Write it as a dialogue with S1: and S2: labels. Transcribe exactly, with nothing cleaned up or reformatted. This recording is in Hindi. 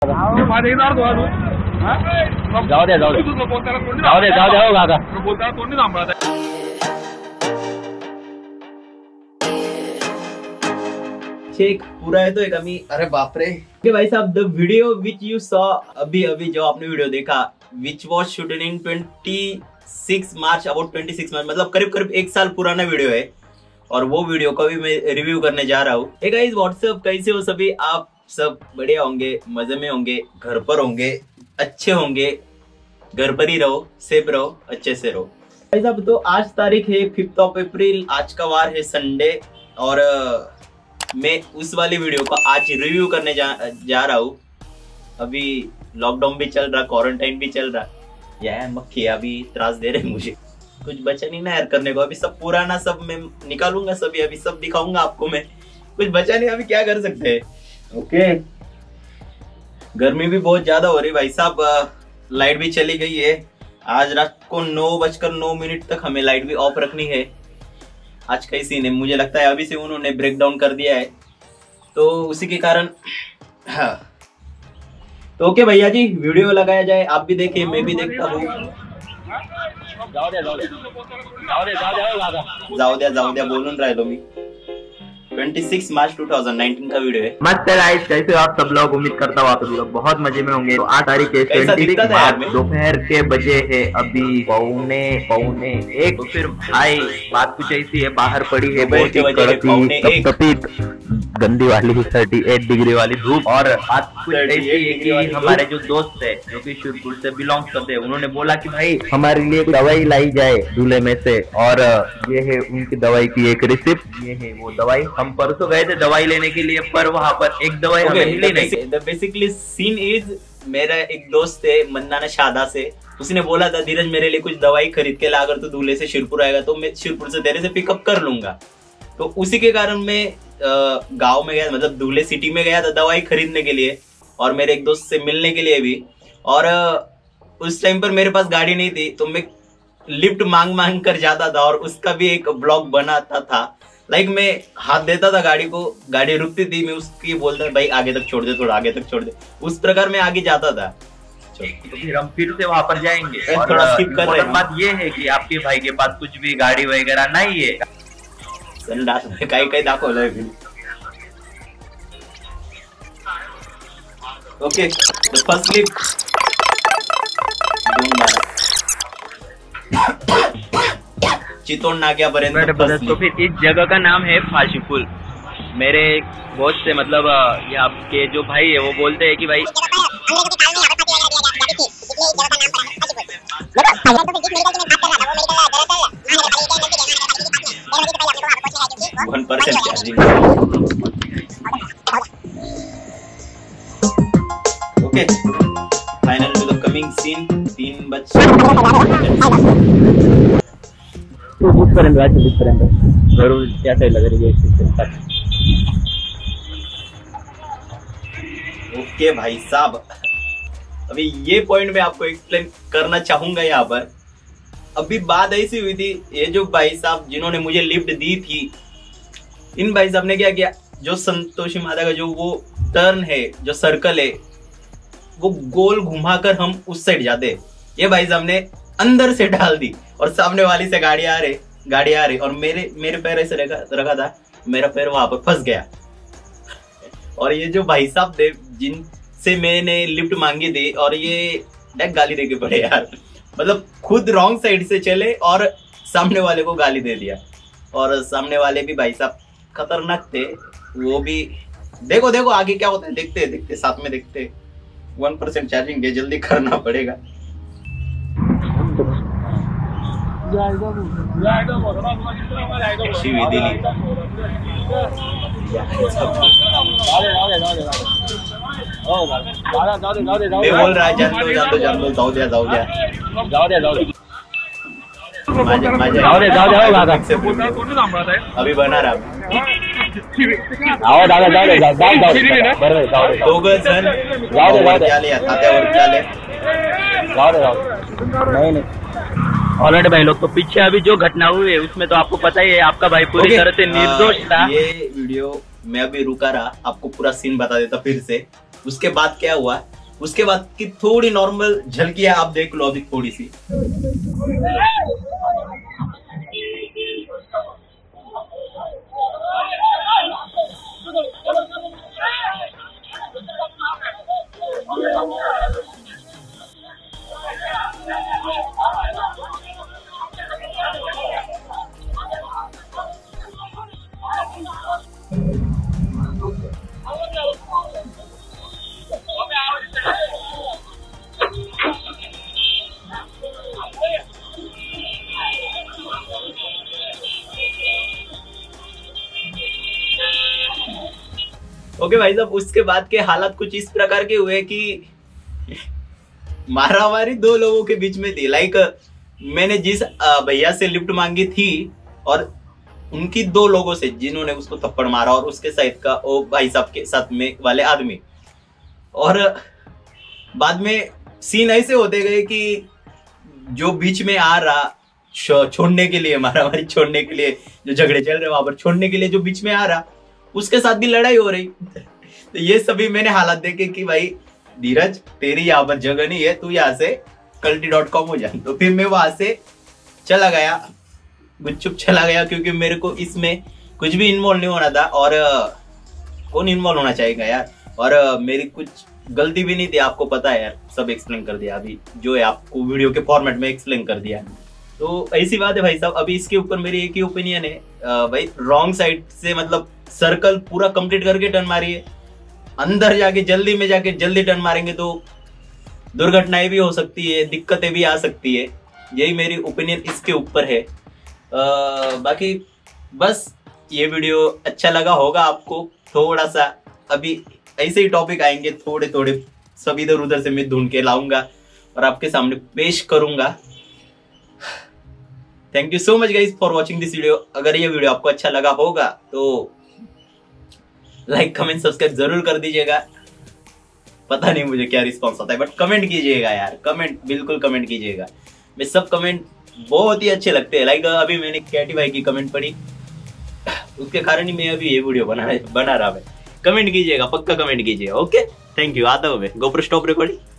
S1: जाऊ दे जाऊ दे जाऊ दे जाऊ दे काका
S2: चेक पूरा है तो एक अमी अरे बाप रे भाई साहब the video which you saw अभी अभी जो आपने वीडियो देखा which was shooted in twenty six March about twenty six March मतलब करीब करीब एक साल पुराना वीडियो है और वो वीडियो का भी मैं रिव्यू करने जा रहा हूँ। hey guys, व्हाट्सएप कैसे हो सभी? आप सब बढ़िया होंगे, मजे में होंगे, घर पर होंगे, अच्छे होंगे, घर पर ही रहो, सेफ रहो, अच्छे से रहो। guys, अब तो आज तारीख है फिफ्थ ऑफ अप्रैल, आज का वार है संडे और मैं उस वाली वीडियो को आज रिव्यू करने जा, जा रहा हूँ। अभी लॉकडाउन भी चल रहा, क्वारंटाइन भी चल रहा, यह मक्खी अभी त्रास दे रहे मुझे, कुछ बचा नहीं ना यार करने को। अभी सब पुराना सब मैं निकालूंगा, सभी अभी सब दिखाऊंगा आपको मैं, कुछ बचा नहीं, अभी क्या कर सकते हैं। ओके, गर्मी भी बहुत ज्यादा हो रही भाई साहब, लाइट भी चली गई है। आज रात को नौ बजकर नौ मिनट तक हमें लाइट भी ऑफ रखनी है। आज का ही सीन है, मुझे लगता है अभी से उन्होंने ब्रेक डाउन कर दिया है तो उसी के कारण। हाँ तो ओके भैया जी, वीडियो लगाया जाए, आप भी देखिए मैं भी देखता हूँ।
S1: जाऊ दे जाऊ दे जाऊ दे जाऊ दे
S2: जाऊ द्या जाऊ द्या बोलून राहिलो मी। छब्बीस मार्च दो हज़ार उन्नीस का वीडियो है।
S3: मस्त है गाइस, कैसे हो आप सब लोग? उम्मीद करता हूँ आप सब लोग बहुत मजे में होंगे। तो आठ तारीख के दोपहर के बजे है अभी पौने पौने एक। तो फिर भाई बात कुछ ऐसी है, बाहर पड़ी है बहुत ही कड़की तपित गंदी वाली अड़तीस डिग्री वाली धूप। और बात कुछ ऐसी है कि हमारे जो दोस्त है जो कि शिवपुर से बिलोंग करते हैं, उन्होंने बोला कि भाई हमारे लिए दवाई लाई जाए दूल्हे में से, और ये है उनकी दवाई की एक रिसिप्ट, ये है वो दवाई। हम परसों गए थे दवाई लेने के लिए पर वहाँ पर एक दवाई okay, हमें मिली नहीं।
S2: द बेसिकली सीन इज, मेरा एक दोस्त है मन्नाना शादा से, उसने बोला था धीरज मेरे लिए कुछ दवाई खरीद के ला, अगर तू दूल्हे से शिरपुर आएगा तो मैं शिरपुर से तेरे से पिकअप कर लूंगा। तो उसी के कारण मैं गांव में गया, मतलब दूल्हे सिटी में गया था दवाई खरीदने के लिए और मेरे एक दोस्त से मिलने के लिए भी। और उस टाइम पर मेरे पास गाड़ी नहीं थी तो मैं लिफ्ट मांग मांग कर जाता था और उसका भी एक ब्लॉग बनाता था। लाइक मैं हाथ देता था गाड़ी को, गाड़ी रुकती थी, मैं उसकी बोलता भाई आगे तक छोड़ दे, थोड़ा आगे तक छोड़ दे, उस प्रकार मैं आगे जाता था।
S3: तो फिर हम फिर से वहां पर जाएंगे। और
S2: थोड़ा स्किप कर रहे हैं।
S3: बात ये है कि आपके भाई के पास कुछ भी गाड़ी वगैरह नहीं है,
S2: काही काही दाखवलंय। ओके, फर्स्ट क्लिप चितौड़ नाक्यापर्यंत।
S3: तो फिर इस जगह का नाम है फाशीपुल। मेरे बहुत से मतलब ये आपके जो भाई है वो बोलते हैं कि भाई
S2: one percent charging. Okay, final to the coming scene. तीन बज
S1: कुठपर्यंत जायचं, कुठपर्यंत जरूर त्या साईडला घरी जायचं।
S2: ओके भाई साहब, अभी ये पॉइंट मैं आपको एक्सप्लेन करना चाहूंगा यहाँ पर। अभी बात ऐसी हुई थी, ये जो भाई साहब जिन्होंने मुझे लिफ्ट दी थी, इन भाई साहब ने क्या किया, जो संतोषी माता का जो वो टर्न है, जो सर्कल है, वो गोल घुमाकर हम उस साइड जाते, ये भाई साहब ने अंदर से डाल दी और सामने वाली से गाड़ी आ रही गाड़ी आ रही और मेरे मेरे पैर ऐसे रखा रखा था, मेरा पैर वहां पर फंस गया। और ये जो भाई साहब थे जिनसे मैंने लिफ्ट मांगी थी, और ये डेक गाली देके पड़े यार, मतलब खुद रॉन्ग साइड से चले और सामने वाले को गाली दे दिया। और सामने वाले भी भाई साहब खतरनाक थे, वो भी देखो देखो आगे क्या होता है, देखते देखते साथ में देखते। वन परसेंट चार्जिंग है, जल्दी करना पड़ेगा। शिवी दिली मैं बोल रहा है जान दो जान दो जान दो, जाऊ द्या जाऊ द्या
S1: जाऊ द्या जाऊ द्या
S2: माझे माझे
S1: जाऊ दे जाऊ द्या दादा,
S2: अभी बना रहा
S1: आहो दादा जाऊ दे जाऊ जाऊ बरोबर जाऊ दे
S2: दोघं जण
S1: जाऊ दे जाऊ दे
S2: आले तात्यावर आले
S1: जाऊ दे जाऊ नहीं नहीं। ऑलरेडी भाई लोग, तो पीछे अभी जो घटना हुई है उसमें तो आपको पता ही है, आपका भाई पूरी तरह से निर्दोष था।
S2: ये वीडियो मैं अभी रुका रहा, आपको पूरा सीन बता देता फिर से। उसके बाद क्या हुआ, उसके बाद की थोड़ी नॉर्मल झलकियां आप देख लो अभी थोड़ी सी। ओके भाई साहब, उसके बाद के हालात कुछ इस प्रकार के हुए कि मारामारी दो लोगों के बीच में थी। लाइक मैंने जिस भैया से लिफ्ट मांगी थी और उनकी दो लोगों से जिन्होंने उसको थप्पड़ मारा और उसके साइड का वो भाई साहब के साथ में वाले आदमी। और बाद में सीन ऐसे होते गए कि जो बीच में आ रहा छोड़ने के लिए, मारामारी छोड़ने के लिए, जो झगड़े चल रहे वहां पर छोड़ने के लिए जो बीच में आ रहा उसके साथ भी लड़ाई हो रही। तो ये सभी मैंने हालात देखे कि भाई धीरज तेरी यहाँ पर जगह नहीं है, तू यहाँ से कल्टी डॉट कॉम हो जाए। तो फिर मैं वहां से चला गया, गुपचुप चला गया, क्योंकि मेरे को इसमें कुछ भी इन्वॉल्व नहीं होना था। और कौन इन्वॉल्व होना चाहेगा यार। और मेरी कुछ गलती भी नहीं थी, आपको पता है यार, सब एक्सप्लेन कर दिया अभी जो है आपको वीडियो के फॉर्मेट में एक्सप्लेन कर दिया। तो ऐसी बात है भाई साहब। अभी इसके ऊपर मेरी एक ही ओपिनियन है भाई, रॉन्ग साइड से मतलब सर्कल पूरा कंप्लीट करके टर्न मारिए। अंदर जाके जल्दी में जाके जल्दी टर्न मारेंगे तो दुर्घटनाएं भी हो सकती है, दिक्कतें भी आ सकती है। यही मेरी ओपिनियन इसके ऊपर है। आ, बाकी बस ये वीडियो अच्छा लगा होगा आपको। थोड़ा सा अभी ऐसे ही टॉपिक आएंगे थोड़े थोड़े, सब इधर उधर से मैं ढूंढ के लाऊंगा और आपके सामने पेश करूंगा। Thank you so much guys for watching this video. अगर ये वीडियो आपको अच्छा लगा होगा तो लाइक कमेंट सब्सक्राइब जरूर कर दीजिएगा। पता नहीं मुझे क्या रिस्पॉन्स आता है, बट कमेंट कीजिएगा यार, कमेंट बिल्कुल कमेंट कीजिएगा। मैं सब कमेंट बहुत ही अच्छे लगते हैं। लाइक अभी मैंने कैटी भाई की कमेंट पढ़ी, उसके कारण ही मैं अभी ये वीडियो बना बना रहा है। कमेंट कीजिएगा, पक्का कमेंट कीजिएगा। Okay, thank you. आता हूँ मैं, गोप्रो स्टॉप रिकॉर्डिंग।